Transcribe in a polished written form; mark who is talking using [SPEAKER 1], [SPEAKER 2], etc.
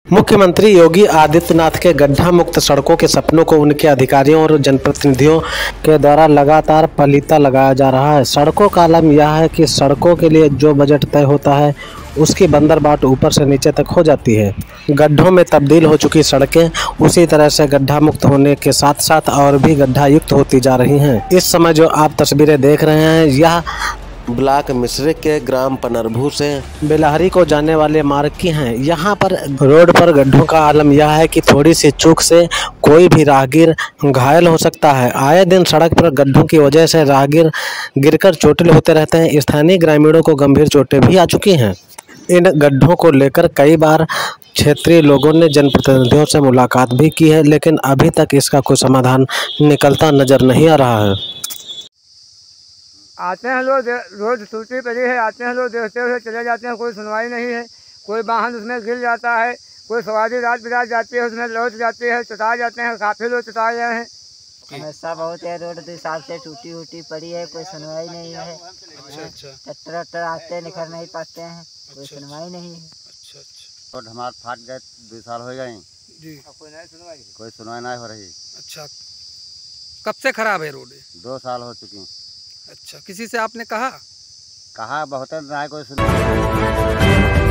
[SPEAKER 1] मुख्यमंत्री योगी आदित्यनाथ के गड्ढा मुक्त सड़कों के सपनों को उनके अधिकारियों और जनप्रतिनिधियों के द्वारा लगातार पलीता लगाया जा रहा है। सड़कों का आलम यह है कि सड़कों के लिए जो बजट तय होता है उसकी बंदरबाट ऊपर से नीचे तक हो जाती है। गड्ढों में तब्दील हो चुकी सड़कें उसी तरह से गड्ढा मुक्त होने के साथ साथ और भी गड्ढा युक्त होती जा रही हैं। इस समय जो आप तस्वीरें देख रहे हैं यह ब्लॉक मिश्रिक के ग्राम पनरभू से बेलहरी को जाने वाले मार्ग की हैं। यहाँ पर रोड पर गड्ढों का आलम यह है कि थोड़ी सी चूक से कोई भी राहगीर घायल हो सकता है। आए दिन सड़क पर गड्ढों की वजह से राहगीर गिरकर चोटिल होते रहते हैं। स्थानीय ग्रामीणों को गंभीर चोटें भी आ चुकी हैं। इन गड्ढों को लेकर कई बार क्षेत्रीय लोगों ने जनप्रतिनिधियों से मुलाकात भी की है, लेकिन अभी तक इसका कोई समाधान निकलता नजर नहीं आ रहा है।
[SPEAKER 2] आते हैं लोग, रोज टूटी पड़ी है, आते हैं लोग, देखते हुए चले जाते हैं, कोई सुनवाई नहीं है। कोई वाहन उसमें गिर जाता है, कोई सवारी रात बिरात जाती है उसमें लौट जाती है, चुटा जाते हैं, काफ़ी लोग चुटा गए हैं।
[SPEAKER 3] समस्या बहुत है, रोड 2 साल से टूटी उटी पड़ी है, कोई सुनवाई नहीं है। ट्रैक्टर आते निकल नहीं पाते हैं, कोई सुनवाई नहीं है।
[SPEAKER 4] रोड हमारे फाट गए, 2 साल हो गए
[SPEAKER 2] जी,
[SPEAKER 4] कोई सुनवाई नहीं हो रही।
[SPEAKER 5] अच्छा, कब से खराब है रोड?
[SPEAKER 4] 2 साल हो चुकी।
[SPEAKER 5] अच्छा, किसी से आपने कहा?
[SPEAKER 4] बहुत नहीं कोई सुनवाई।